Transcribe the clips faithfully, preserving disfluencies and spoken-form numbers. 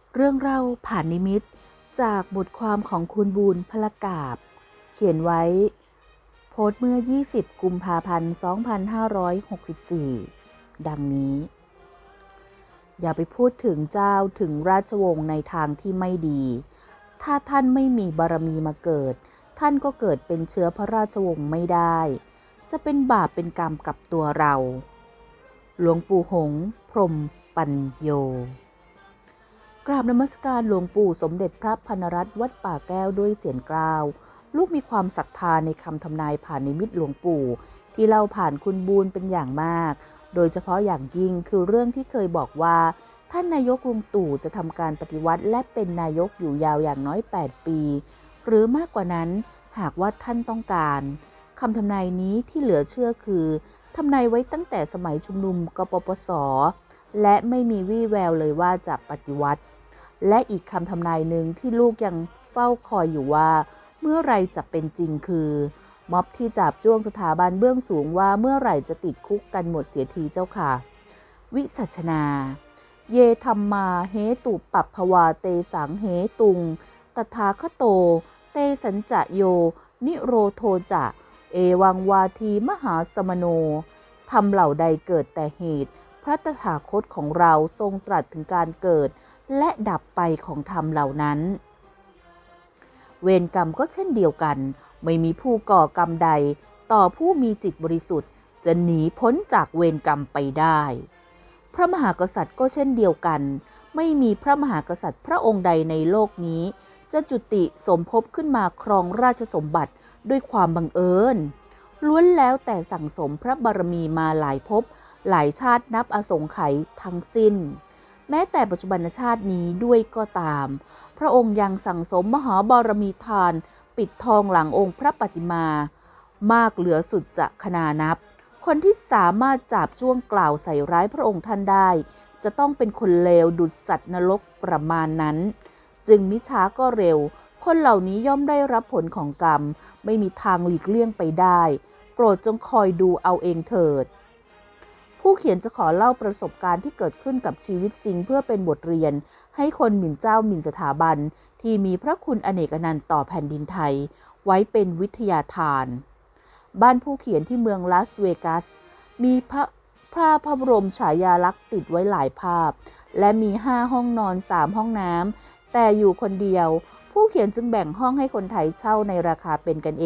เรื่องเล่าผ่านนิมิตจากบทความของคุณบูรณ์พลกาบเขียนไว้โพสต์เมื่อยี่สิบกุมภาพันธ์สองพันห้าร้อยหกสิบสี่ดังนี้อย่าไปพูดถึงเจ้าถึงราชวงศ์ในทางที่ไม่ดีถ้าท่านไม่มีบารมีมาเกิดท่านก็เกิดเป็นเชื้อพระราชวงศ์ไม่ได้จะเป็นบาปเป็นกรรมกับตัวเราหลวงปู่หงส์พรหมปัญโยกราบนมัสการหลวงปู่สมเด็จพระพรรณรัตน์วัดป่าแก้วด้วยเสียงกล้าวลูกมีความศรัทธาในคำทำนายผ่านนิมิตหลวงปู่ที่เล่าผ่านคุณบูรณ์เป็นอย่างมากโดยเฉพาะอย่างยิ่งคือเรื่องที่เคยบอกว่าท่านนายกลุงตู่จะทำการปฏิวัติและเป็นนายกอยู่ยาวอย่างน้อยแปดปีหรือมากกว่านั้นหากว่าท่านต้องการคำทำนายนี้ที่เหลือเชื่อคือทำนายไว้ตั้งแต่สมัยชุมนุมกปปส.และไม่มีวี่แววเลยว่าจะปฏิวัติและอีกคำทำนายหนึ่งที่ลูกยังเฝ้าคอยอยู่ว่าเมื่อไรจะเป็นจริงคือม็อบที่จับจ้วงสถาบันเบื้องสูงว่าเมื่อไหร่จะติดคุกกันหมดเสียทีเจ้าค่ะวิสัชนาเยธรรมาเหตุปัปภวาเตสังเหตุงตถาคโตเตสัญจะโยนิโรโทจะเอวังวาทีมหาสมโนธรรมเหล่าใดเกิดแต่เหตุพระตถาคตของเราทรงตรัสถึงการเกิดและดับไปของธรรมเหล่านั้นเวรกรรมก็เช่นเดียวกันไม่มีผู้ก่อกรรมใดต่อผู้มีจิตบริสุทธิ์จะหนีพ้นจากเวรกรรมไปได้พระมหากษัตริย์ก็เช่นเดียวกันไม่มีพระมหากษัตริย์พระองค์ใดในโลกนี้จะจุติสมภพขึ้นมาครองราชสมบัติด้วยความบังเอิญล้วนแล้วแต่สั่งสมพระบารมีมาหลายภพหลายชาตินับอสงไขยทั้งสิ้นแม้แต่ปัจจุบันชาตินี้ด้วยก็ตามพระองค์ยังสั่งสมมหาบารมีทานปิดทองหลังองค์พระปฏิมามากเหลือสุดจะคนานับคนที่สามารถจับจ้วงกล่าวใส่ร้ายพระองค์ท่านได้จะต้องเป็นคนเลวดุจสัตว์นรกประมาณนั้นจึงมิช้าก็เร็วคนเหล่านี้ย่อมได้รับผลของกรรมไม่มีทางหลีกเลี่ยงไปได้โปรดจงคอยดูเอาเองเถิดผู้เขียนจะขอเล่าประสบการณ์ที่เกิดขึ้นกับชีวิตจริงเพื่อเป็นบทเรียนให้คนหมิ่นเจ้าหมิ่นสถาบันที่มีพระคุณอเนกอนันต์ต่อแผ่นดินไทยไว้เป็นวิทยาทานบ้านผู้เขียนที่เมืองลาสเวกัสมีพระพระพระบรมฉายาลักษณ์ติดไว้หลายภาพและมีห้าห้องนอนสามห้องน้ำแต่อยู่คนเดียวผู้เขียนจึงแบ่งห้องให้คนไทยเช่าในราคาเป็นกันเอง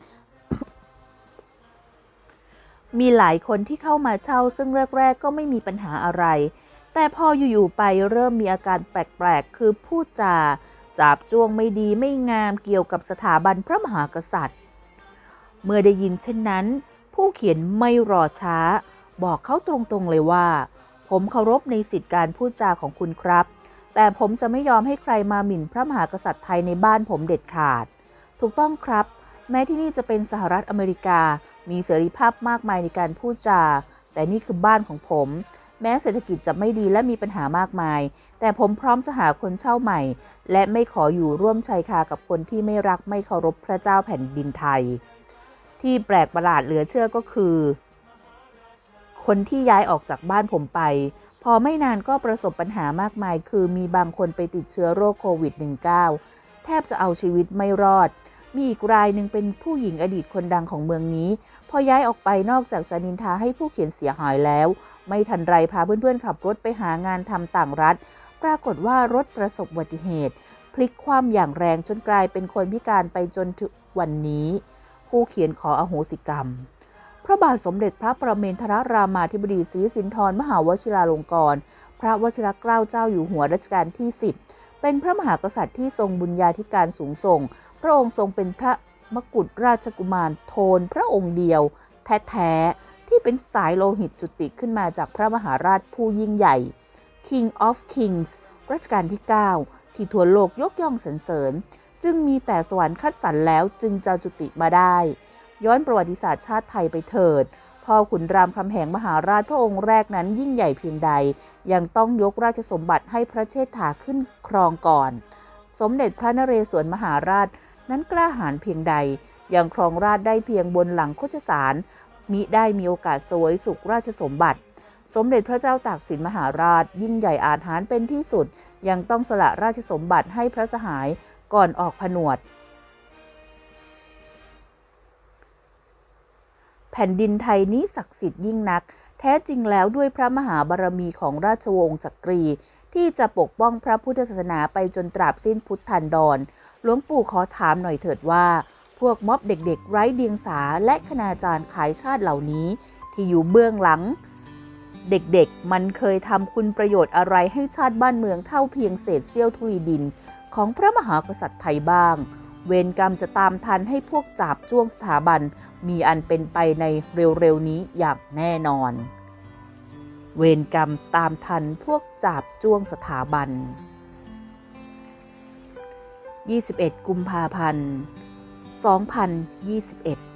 มีหลายคนที่เข้ามาเช่าซึ่งแรกๆก็ไม่มีปัญหาอะไรแต่พออยู่ๆไปเริ่มมีอาการแปลกๆคือพูดจาจาบจ้วงไม่ดีไม่งามเกี่ยวกับสถาบันพระมหากษัตริย์เมื่อได้ยินเช่นนั้นผู้เขียนไม่รอช้าบอกเขาตรงๆเลยว่าผมเคารพในสิทธิการพูดจาของคุณครับแต่ผมจะไม่ยอมให้ใครมาหมิ่นพระมหากษัตริย์ไทยในบ้านผมเด็ดขาดถูกต้องครับแม้ที่นี่จะเป็นสหรัฐอเมริกามีเสรีภาพมากมายในการพูดจาแต่นี่คือบ้านของผมแม้เศรษฐกิจจะไม่ดีและมีปัญหามากมายแต่ผมพร้อมจะหาคนเช่าใหม่และไม่ขออยู่ร่วมชายคากับคนที่ไม่รักไม่เคารพพระเจ้าแผ่นดินไทยที่แปลกประหลาดเหลือเชื่อก็คือคนที่ย้ายออกจากบ้านผมไปพอไม่นานก็ประสบปัญหามากมายคือมีบางคนไปติดเชื้อโรคโควิด สิบเก้า แทบจะเอาชีวิตไม่รอดมีอีกรายหนึ่งเป็นผู้หญิงอดีตคนดังของเมืองนี้พอย้ายออกไปนอกจากจะนินทาให้ผู้เขียนเสียหายแล้วไม่ทันไรพาเพื่อนๆขับรถไปหางานทำต่างรัฐปรากฏว่ารถประสบอุบัติเหตุพลิกคว่ำอย่างแรงจนกลายเป็นคนพิการไปจนถึงวันนี้ผู้เขียนขออโหสิกรรมพระบาทสมเด็จพระประเมนทรรามาธิบดีศรีสินธรมหาวชิราลงกรณ์พระวชิรเกล้าเจ้าอยู่หัวรัชกาลที่สิบเป็นพระมหากษัตริย์ที่ทรงบุญญาธิการสูงส่งพระองค์ทรงเป็นพระมกุฎราชกุมารโทนพระองค์เดียวแท้ๆที่เป็นสายโลหิตจุติขึ้นมาจากพระมหาราชผู้ยิ่งใหญ่ King of Kings รัชกาลที่เก้าที่ทั่วโลกยกย่องสรรเสริญจึงมีแต่สวรรค์คัดสรรแล้วจึงจะจุติมาได้ย้อนประวัติศาสตร์ชาติไทยไปเถิดพ่อขุนรามคำแหงมหาราชพระองค์แรกนั้นยิ่งใหญ่เพียงใดยังต้องยกราชสมบัติให้พระเชษฐาขึ้นครองก่อนสมเด็จพระนเรศวรมหาราชนั้นกล้าหาญเพียงใดยังครองราชย์ได้เพียงบนหลังโคชสารมิได้มีโอกาสเสวยสุขราชสมบัติสมเด็จพระเจ้าตากสินมหาราชยิ่งใหญ่อาถรรพ์เป็นที่สุดยังต้องสละราชสมบัติให้พระสหายก่อนออกผนวดแผ่นดินไทยนี้ศักดิ์สิทธิ์ยิ่งนักแท้จริงแล้วด้วยพระมหาบารมีของราชวงศ์จักรีที่จะปกป้องพระพุทธศาสนาไปจนตราบสิ้นพุทธันดรหลวงปู่ขอถามหน่อยเถิดว่าพวกม็อบเด็กๆไร้เดียงสาและคณาจารย์ขายชาติเหล่านี้ที่อยู่เบื้องหลังเด็กๆมันเคยทำคุณประโยชน์อะไรให้ชาติบ้านเมืองเท่าเพียงเศษเสี้ยวทุยดินของพระมหากษัตริย์ไทยบ้างเวรกรรมจะตามทันให้พวกจาบจ้วงสถาบันมีอันเป็นไปในเร็วๆนี้อย่างแน่นอนเวรกรรมตามทันพวกจาบจ้วงสถาบันยี่สิบเอ็ดกุมภาพันธ์สองพันยี่สิบเอ็ด